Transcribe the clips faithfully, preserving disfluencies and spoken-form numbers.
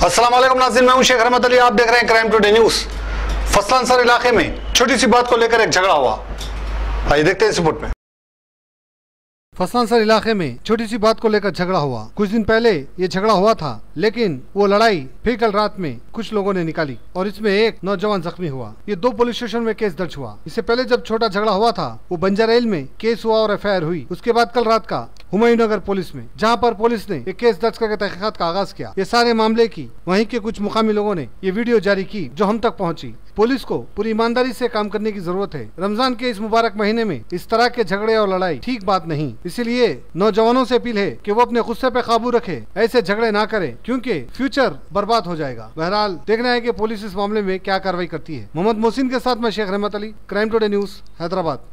अस्सलाम वालेकुम नाज़रीन, मैं हूं शेख रहमत अली। आप देख रहे हैं क्राइम टुडे न्यूज। फसलांसर इलाके में छोटी सी बात को लेकर एक झगड़ा हुआ। आइए देखते हैं इस रिपोर्ट में। फसलांसर इलाके में छोटी सी बात को लेकर झगड़ा हुआ। कुछ दिन पहले ये झगड़ा हुआ था, लेकिन वो लड़ाई फिर कल रात में कुछ लोगों ने निकाली और इसमें एक नौजवान जख्मी हुआ। ये दो पुलिस स्टेशन में केस दर्ज हुआ। इससे पहले जब छोटा झगड़ा हुआ था वो बंजारेल में केस हुआ और एफ आई आर हुई। उसके बाद कल रात का हुमायूं नगर पुलिस में, जहां पर पुलिस ने एक केस दर्ज करके तहकीकात का आगाज किया। ये सारे मामले की वहीं के कुछ मुकामी लोगों ने ये वीडियो जारी की जो हम तक पहुंची। पुलिस को पूरी ईमानदारी से काम करने की जरूरत है। रमजान के इस मुबारक महीने में इस तरह के झगड़े और लड़ाई ठीक बात नहीं। इसीलिए नौजवानों से अपील है कि वो अपने गुस्से पे काबू रखे, ऐसे झगड़े ना करें क्योंकि फ्यूचर बर्बाद हो जाएगा। बहरहाल देखना है कि पुलिस इस मामले में क्या कार्रवाई करती है। मोहम्मद मोहसिन के साथ मैं Shaikh Rahmat Ali, crime today news, Hyderabad.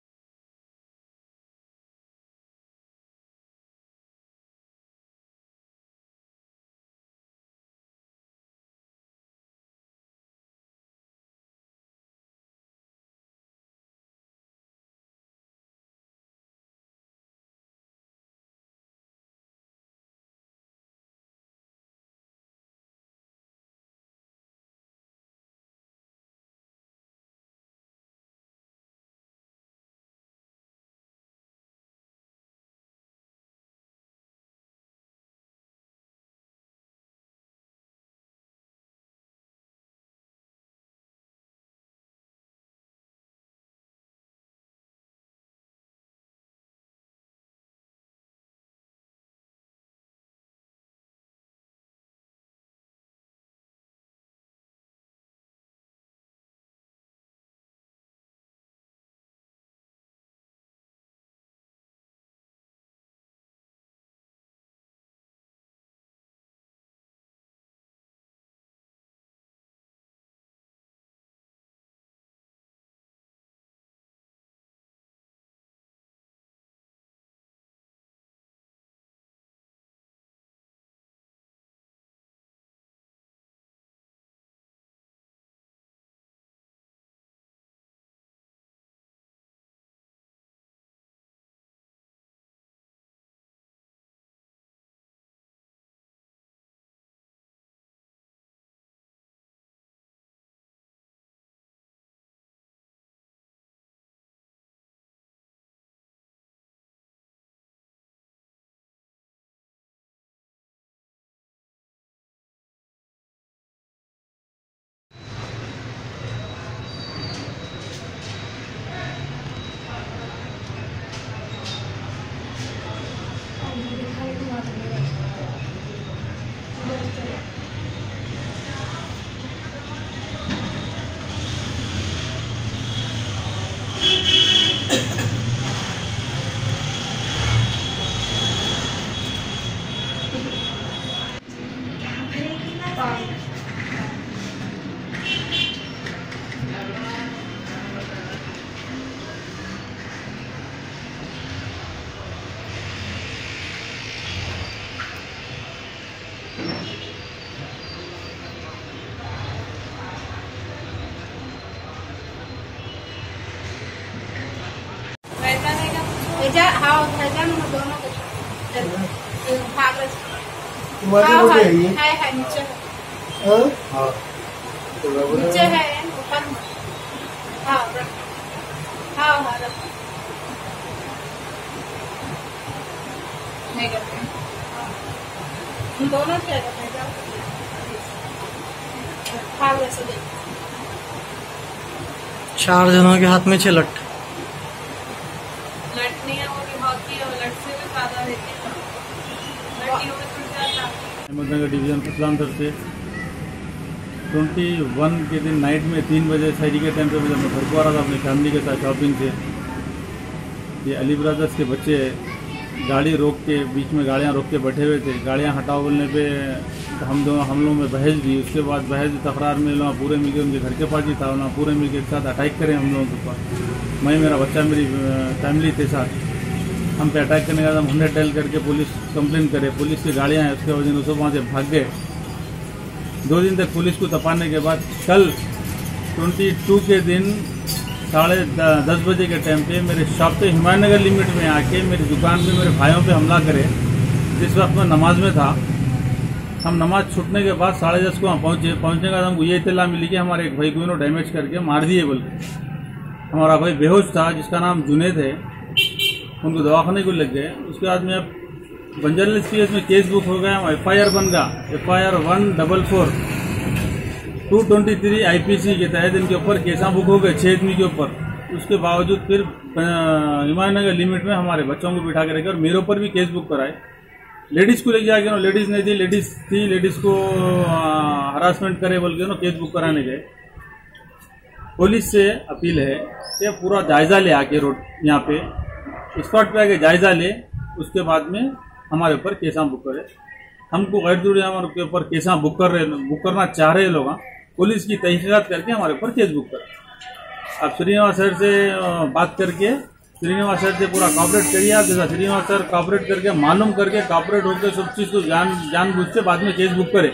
हाँ भजन दोनों भाग है है नीचे नीचे है ऊपर। हाँ हाँ हाँ नहीं करते दोनों क्या करते हैं। हाँ वैसे देख चार जनों के हाथ में छह लट लट नहीं है, वो भी होती है, लट से भी ज्यादा रहती है। लटी में टूट जाता है। अहमदनगर डिवीजन फसलांसर से इक्कीस के दिन नाइट में तीन बजे शहरी के टाइम पे जब मैं घर को आ रहा था अपनी फैमिली के साथ शॉपिंग से, ये अली ब्रदर्स के बच्चे गाड़ी रोक के बीच में गाड़ियाँ रोक के बैठे हुए थे। गाड़ियाँ हटाओ बोलने पे हम दोनों हम लोगों में बहस दी। उसके बाद बहस तकरार में लोग पूरे मिलकर, उनके घर के पार्टी था ना, पूरे मिलकर एक साथ अटैक करें हम लोगों के ऊपर। मैं, मेरा बच्चा, मेरी फैमिली के साथ हम पे अटैक करने का हम हंड्रेड डायल करके पुलिस कंप्लेन करे। पुलिस की गाड़ियाँ हैं, उसके वजह से वहाँ से भाग गए। दो दिन तक पुलिस को तपाने के बाद कल बाईस के दिन साढ़े दस बजे के टाइम पे मेरे शॉप पे हुमायूं नगर लिमिट में आके मेरी दुकान पे मेरे भाइयों पे हमला करे। जिस वक्त मैं नमाज में था हम नमाज छूटने के बाद साढ़े दस को वहाँ पहुँचे। पहुँचने के बाद हमको ये इत्तला मिली कि हमारे एक भाई को इन्होंने डैमेज करके मार दिए बोल के। हमारा भाई बेहोश था जिसका नाम जुनेद है, उनको दवाखाने को लग गए। उसके बाद में अब बंजारा हिल्स पी एस में केस बुक हो गया, एफ आई आर बन गया, F I R one double four two twenty three I P C के तहत इनके ऊपर केसा बुक हो गए छः आदमी के ऊपर। उसके बावजूद फिर हिमायतनगर लिमिट में हमारे बच्चों को बिठा के रखे और मेरे ऊपर भी केस बुक कराए। लेडीज़ को लेके आके लेडीज़ नहीं थी, लेडीज़ थी, लेडीज़ को हरासमेंट करे बोल के ना केस बुक कराने गए। पुलिस से अपील है कि पूरा जायज़ा ले आके रोड यहाँ पे स्पॉट पे आके जायज़ा ले, उसके बाद में हमारे ऊपर केसा बुक करे। हमको गैर जरूरी हमारे ऊपर केसा बुक कर रहे बुक करना चाह रहे लोग, पुलिस की तहकीकात करके हमारे ऊपर केस बुक करे। अब श्रीनिवास सर से बात करके श्रीनिवास सर से पूरा कॉपरेट करिए आप, जैसा श्रीनिवास सर कॉपरेट करके मालूम करके कॉपरेट होकर सब चीज़ को जान जानबूझ से बाद में केस बुक करे।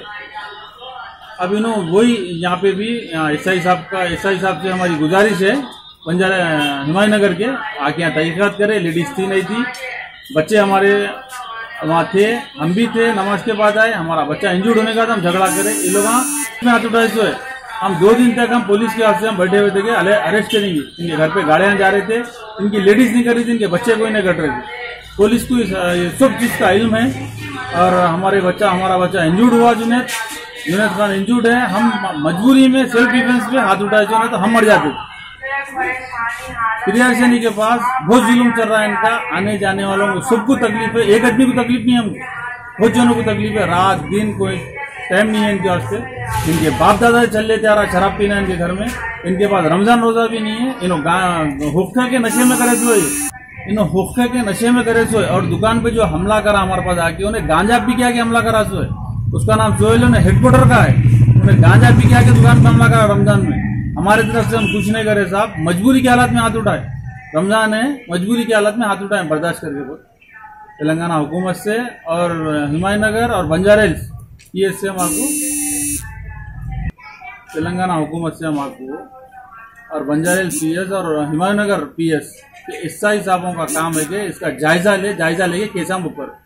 अब इन्होंने वही यहाँ पे भी एस आई साहब का एस आई साहब से हमारी गुजारिश है बंजारा हिमायतनगर के आके यहाँ तहकीकात करे। लेडीज़ थी नहीं थी, बच्चे हमारे वहाँ थे, हम भी थे, नमाज के बाद आए, हमारा बच्चा इंजर्ड होने का था, हम झगड़ा करे। ये लोग में हाथ उठाए तो है। हम दो दिन तक हम पुलिस के हाथ से हम बैठे हुए थे कि अरेस्ट करेंगे। इनके घर पे गाड़ियाँ जा रहे थे, इनकी लेडीज नहीं कर रही थी, इनके बच्चे कोई नहीं कट रहे थे। पुलिस को ये सब चीज़ का इल्म है और हमारे बच्चा हमारा बच्चा इंजर्ड हुआ, जुनेद जुनेद खान इंजर्ड है। हम मजबूरी में सेल्फ डिफेंस पे हाथ उठाए तो तो हम मर जाते। प्रियदर्शनी के पास बहुत जुल्म चल रहा है इनका, आने जाने वालों को सबको तकलीफ है, एक आदमी को तकलीफ नहीं है, हमको बहुत जनों को तकलीफ है। रात दिन कोई टाइम नहीं है इनके वास्ते। इनके बाप दादा चल लेते आ रहा शराब पीना इनके घर में, इनके पास रमजान रोजा भी नहीं है। इन्हों हुक्का के नशे में करे सोए इन्हों हुक्का के नशे में करे सोए और दुकान पे जो हमला करा हमारे पास आके, उन्हें गांजा पी के आके हमला करा सोए। उसका नाम सोहेल हेडक्वार्टर का है, उन्हें गांजा पी के आके दुकान पे हमला करा रमजान में। हमारे तरफ से हम कुछ नहीं करे साहब, मजबूरी की हालत में हाथ उठाए, रमजान है, मजबूरी की हालत में हाथ उठाए, बर्दाश्त करके बोल। तेलंगाना हुकूमत से और हिमायतनगर और बंजारा हिल्स पी एस से हमारे तेलंगाना हुकूमत से हमारे और बंजारा हिल्स पी एस और हिमायतनगर पी एस के एस आई साहबों का काम है कि इसका जायजा ले, जायजा लेके केसा ऊपर